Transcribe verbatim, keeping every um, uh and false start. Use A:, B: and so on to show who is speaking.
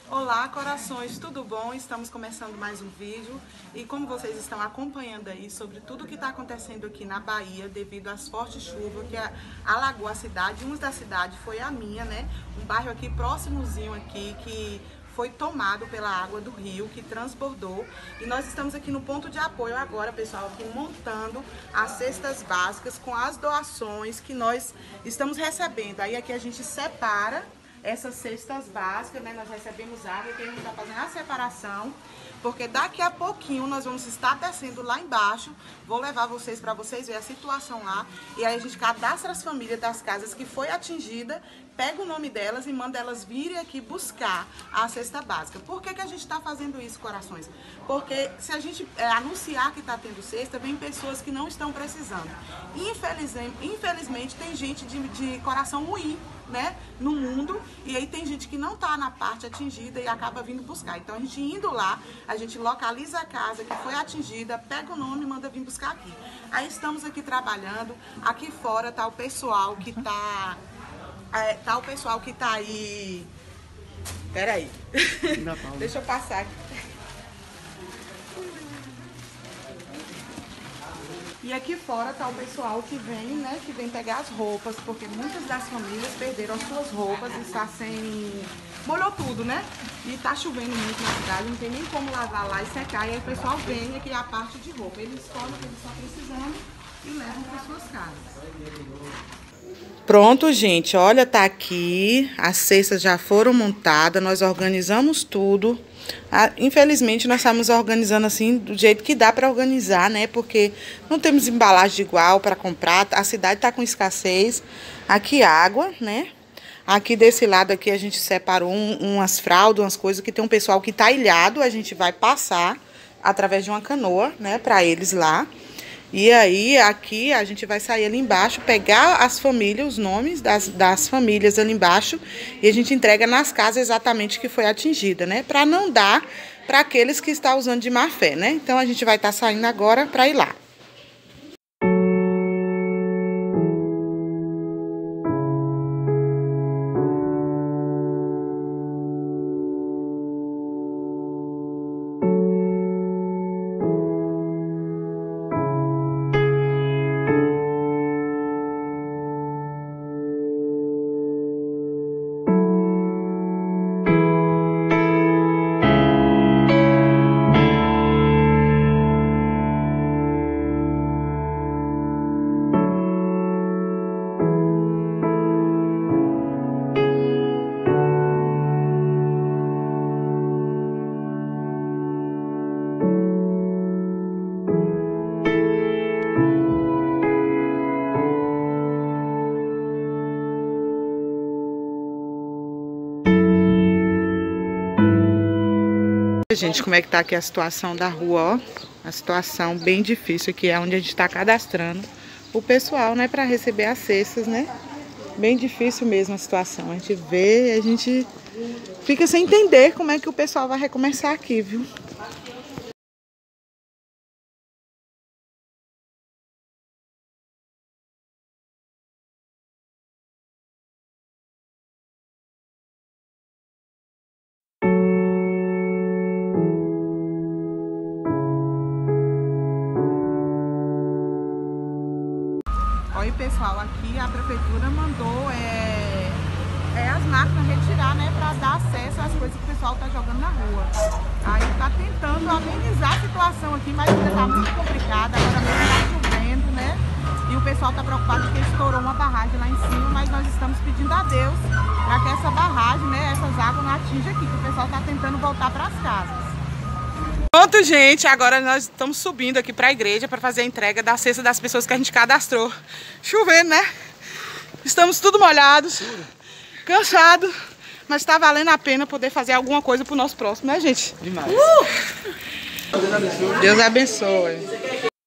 A: Olá, corações, tudo bom? Estamos começando mais um vídeo e como vocês estão acompanhando aí sobre tudo que está acontecendo aqui na Bahia devido às fortes chuvas que alagou a cidade. Uma da cidade foi a minha, né? Um bairro aqui próximozinho aqui que foi tomado pela água do rio, que transbordou. E nós estamos aqui no ponto de apoio agora, pessoal, aqui montando as cestas básicas com as doações que nós estamos recebendo. Aí aqui a gente separa essas cestas básicas, né? Nós recebemos água, que a gente está fazendo a separação, porque daqui a pouquinho nós vamos estar descendo lá embaixo. Vou levar vocês para vocês verem a situação lá. E aí a gente cadastra as famílias das casas que foi atingida, pega o nome delas e manda elas virem aqui buscar a cesta básica. Por que que a gente está fazendo isso, corações? Porque se a gente é, anunciar que está tendo cesta, vem pessoas que não estão precisando. Infelizmente, infelizmente tem gente de, de coração ruim, né, no mundo, e aí tem gente que não tá na parte atingida e acaba vindo buscar. Então a gente indo lá, a gente localiza a casa que foi atingida, pega o nome e manda vir buscar aqui. Aí estamos aqui trabalhando, aqui fora tá o pessoal que tá, é, tá o pessoal que tá aí, peraí, deixa eu passar aqui. E aqui fora tá o pessoal que vem, né, que vem pegar as roupas, porque muitas das famílias perderam as suas roupas e está sem... molhou tudo, né? E tá chovendo muito na cidade, não tem nem como lavar lá e secar. E aí o pessoal vem aqui a parte de roupa. Eles escolhem o que eles estão precisando e levam para suas casas. Pronto, gente, olha, tá aqui, as cestas já foram montadas, nós organizamos tudo. Ah, infelizmente, nós estamos organizando assim do jeito que dá para organizar, né? Porque não temos embalagem igual para comprar, a cidade tá com escassez. Aqui água, né? Aqui desse lado aqui a gente separou um, umas fraldas, umas coisas que tem um pessoal que tá ilhado, a gente vai passar através de uma canoa, né, para eles lá. E aí, aqui, a gente vai sair ali embaixo, pegar as famílias, os nomes das, das famílias ali embaixo, e a gente entrega nas casas exatamente que foi atingida, né? Para não dar para aqueles que estão usando de má fé, né? Então, a gente vai estar saindo agora para ir lá. Gente, como é que tá aqui a situação da rua, ó? A situação bem difícil aqui, é onde a gente tá cadastrando o pessoal, né, para receber as cestas, né? Bem difícil mesmo a situação. A gente vê, a gente fica sem entender como é que o pessoal vai recomeçar aqui, viu? Olha, pessoal, aqui a prefeitura mandou é, é, as máquinas retirar, né, para dar acesso às coisas que o pessoal tá jogando na rua. Aí tá tentando amenizar a situação aqui, mas ainda tá muito complicada. Agora mesmo tá chovendo, né? E o pessoal tá preocupado porque estourou uma barragem lá em cima, mas nós estamos pedindo a Deus para que essa barragem, né, essas águas não atinjam aqui, que o pessoal tá tentando voltar para as casas. Pronto, gente, agora nós estamos subindo aqui para a igreja para fazer a entrega da cesta das pessoas que a gente cadastrou. Chovendo, né? Estamos tudo molhados, cansados, mas está valendo a pena poder fazer alguma coisa pro nosso próximo, né, gente? Demais. Uh! Deus abençoe.